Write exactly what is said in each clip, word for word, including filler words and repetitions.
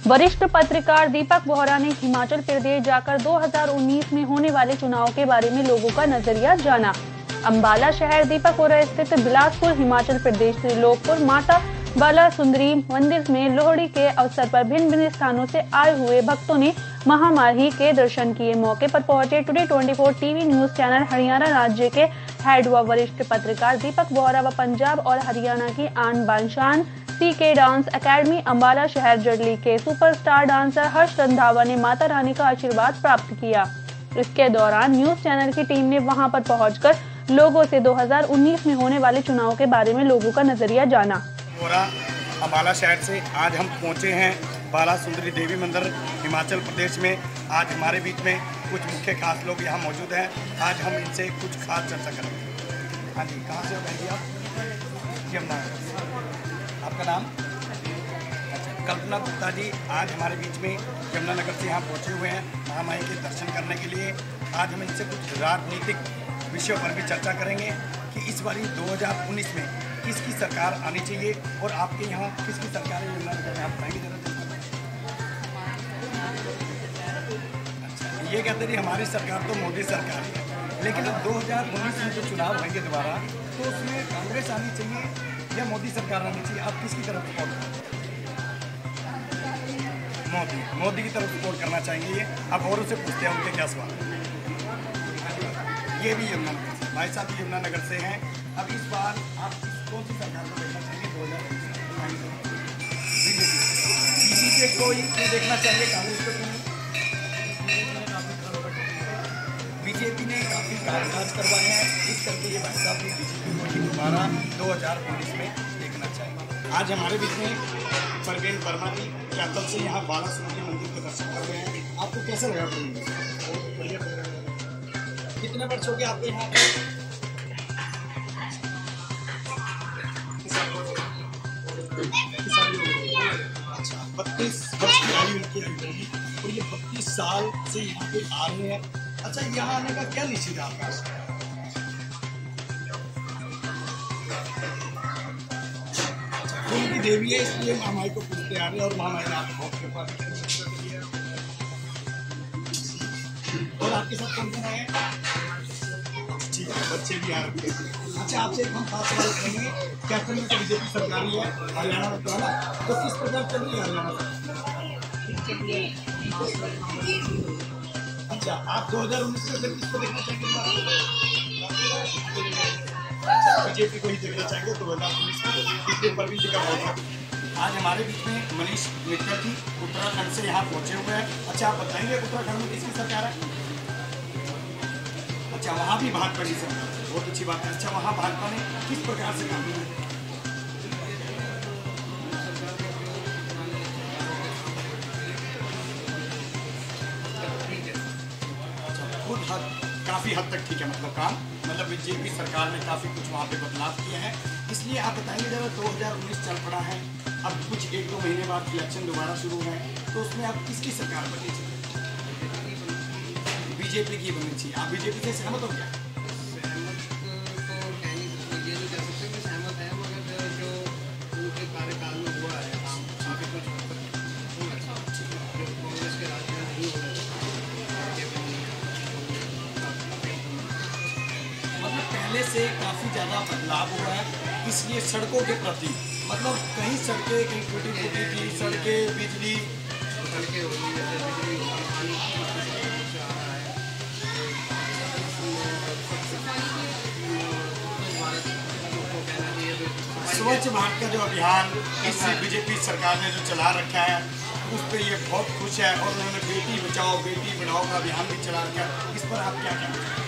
वरिष्ठ पत्रकार दीपक बोहरा ने हिमाचल प्रदेश जाकर दो हज़ार उन्नीस में होने वाले चुनाव के बारे में लोगों का नजरिया जाना। अंबाला शहर दीपक बोहरा स्थित बिलासपुर हिमाचल प्रदेश त्रिलोकपुर माता बाला सुंदरी मंदिर में लोहड़ी के अवसर पर भिन्न भिन्न स्थानों से आए हुए भक्तों ने महामाही के दर्शन किए। मौके पर पहुंचे टुडे चौबीस टीवी न्यूज चैनल हरियाणा राज्य के हेड व वरिष्ठ पत्रकार दीपक बोहरा व पंजाब और हरियाणा की आन बान शान सी के डांस एकेडमी अंबाला शहर जर्ली के सुपरस्टार डांसर हर्ष रंधावा ने माता रानी का आशीर्वाद प्राप्त किया। इसके दौरान न्यूज चैनल की टीम ने वहां पर पहुंचकर लोगों से दो हज़ार उन्नीस में होने वाले चुनाव के बारे में लोगों का नजरिया जाना। अंबाला शहर से आज हम पहुंचे हैं बाला सुंदरी देवी मंदिर हिमाचल प्रदेश में। आज हमारे बीच में कुछ मुख्य खास लोग यहाँ मौजूद हैं। आज हम इनसे कुछ खास चर्चा करेंगे। हाँ जी, कहाँ से हो भाई आप? यमुना। आपका नाम? अच्छा, कल्पना गुप्ता जी आज हमारे बीच में यमुनानगर से यहाँ पहुँचे हुए हैं महामाई के दर्शन करने के लिए। आज हम इनसे कुछ राजनीतिक विषयों पर भी चर्चा करेंगे कि इस बार दो हज़ार उन्नीस में किसकी सरकार आनी चाहिए और आपके यहाँ किसकी सरकार है यमुनानगर में, आप बताएंगे जरा। अच्छा, ये कहते हैं हमारी सरकार तो मोदी सरकार है, लेकिन दो हज़ार उन्नीस में जो चुनाव होंगे दोबारा तो उसमें कांग्रेस आनी चाहिए या मोदी सरकार आनी चाहिए, आप किसकी तरफ सपोर्ट करें? मोदी मोदी की तरफ सपोर्ट करना चाहिए। अब और उसे पूछते हैं उनके क्या सवाल। ये भी यमुनानगर से भाई साहब यमुनानगर से हैं। अब इस बार आप कौन सी सरकार को देखना चाहिए? दो हज़ार बीजेपी को ही देखना चाहिए, कांग्रेस को नहीं? बीजेपी ने काफ़ी कामकाज करवाए हैं, इस करके ये भाई साहब बीजेपी को ही दोबारा दो हज़ार उन्नीस में देखना चाहिए। आज हमारे बीच में परवीन वर्मा जी कैथल से यहाँ बाला सुंदरी मंदिर के दर्शन कर रहे हैं। आपको कैसा लगा? बहुत बढ़िया। कितने वर्ष हो गए आपके यहाँ पे? अच्छा, बत्तीस वर्ष की आयु उनकी आयु होगी और ये बत्तीस साल से यहाँ पे आ रहे हैं। अच्छा, यहाँ आने का क्या निश्चित है आपका? अच्छा, फूल की देवी है इसलिए महामाई को पूछते आ रहे हैं और महामाई ने आप बहुत कृपा की। और आपके साथ कौन कौन आए? ठीक है, बच्चे भी आ रहे हैं। अच्छा, आपसे एक हम खास सवाल करेंगे। कैप्टन में तो बीजेपी सरकार ही है हरियाणा में, तो है ना, तो किस प्रकार चल रही है हरियाणा? अच्छा, आप दो हज़ार उन्नीस में किसको देखना चाहेंगे? बीजेपी को ही देखना चाहेंगे दो हज़ार उन्नीस में। इसके ऊपर भी जिक्र होगा। आज हमारे बीच में मनीष मित्तल जी उत्तराखंड से यहाँ पहुँचे हुए हैं। अच्छा, आप बताएंगे उत्तराखंड में किसकी सरकार है? अच्छा, वहाँ भी भाजपा की सरकार है, बहुत अच्छी बात है। अच्छा, वहाँ भाजपा ने किस प्रकार से काम किया? खुद हद काफ़ी हद तक ठीक है, मतलब काम मतलब बीजेपी सरकार ने काफ़ी कुछ वहाँ पे बदलाव किया है। इसलिए आप बताइए जरा, दो हज़ार उन्नीस चल पड़ा है, अब कुछ एक दो महीने बाद इलेक्शन दोबारा शुरू है, तो उसमें आप किसकी सरकार बननी चाहिए? बीजेपी की बननी चाहिए। आप बीजेपी से सहमत हो क्या? सहमत तो कह नहीं सकते, ये नहीं कह सकते कि सहमत है, मगर जो उनके कार्यकाल में हुआ है काफ़ी कुछ कांग्रेस के राज्य में नहीं हो रहा है। मतलब पहले से काफ़ी ज़्यादा बदलाव हुआ है, इसलिए सड़कों के प्रति मतलब कहीं सड़कें कहीं टूटी फूटी थी, सड़कें बिजली सड़कें हो रही है, बिजली स्वच्छ भारत का जो अभियान इस बीजेपी सरकार ने जो चला रखा है उस पर ये बहुत खुश है। और उन्होंने बेटी बचाओ बेटी पढ़ाओ का अभियान भी चला रखा है, इस पर आप क्या कहते हैं?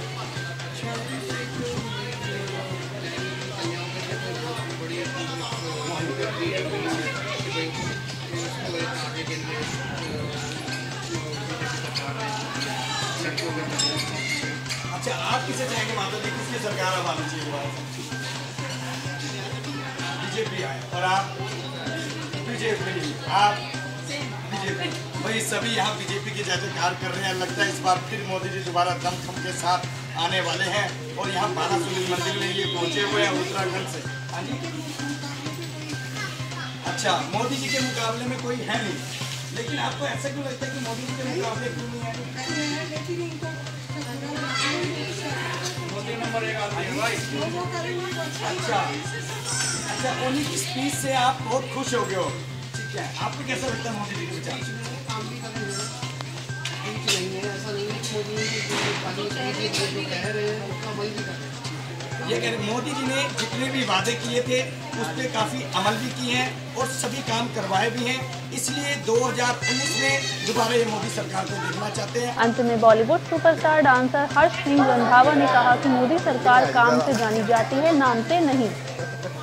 अच्छा, आप किसे चाहेंगे माता जी, किसकी सरकार अब आनी चाहिए दोबारा? बीजेपी आए। और आप? बीजेपी। आप? बीजेपी। भाई सभी यहाँ बीजेपी की जय जयकार कर रहे हैं। लगता है इस बार फिर मोदी जी दोबारा दमखम के साथ आने वाले हैं और यहाँ बाला सुंदरी मंदिर में ये पहुँचे हुए हैं उत्तराखंड से। हाँ जी। अच्छा, मोदी जी के मुकाबले में कोई है नहीं, लेकिन आपको ऐसा क्यों लगता है कि मोदी जी के मुकाबले क्यों नहीं है? मोदी नंबर एक आदमी है भाई। अच्छा अच्छा, उन्हीं की स्पीच से आप बहुत खुश हो गए हो, ठीक है। आपको कैसा लगता है मोदी जी के विचार? काम भी कर रहे हैं, कुछ नहीं है, ऐसा नहीं है कि मोदी जी जो कह रहे हैं उसका अमल भी कर रहे हैं। ये कह रहे मोदी जी ने जितने भी वादे किए थे उस पर काफ़ी अमल भी किए हैं और सभी काम करवाए भी हैं, इसलिए दो हज़ार उन्नीस में दोबारा ये मोदी सरकार को देखना चाहते हैं। अंत में बॉलीवुड सुपरस्टार डांसर हर्ष सिंह रंधावा ने कहा कि मोदी सरकार काम से जानी जाती है, नाम से नहीं।